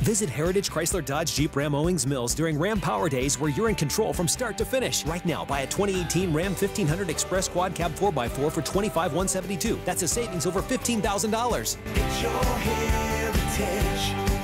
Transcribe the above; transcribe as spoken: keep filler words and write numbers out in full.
Visit Heritage Chrysler Dodge Jeep Ram Owings Mills during Ram Power Days where you're in control from start to finish. Right now, buy a twenty eighteen Ram fifteen hundred Express Quad Cab four by four for twenty-five thousand one hundred seventy-two dollars. That's a savings over fifteen thousand dollars. It's your heritage.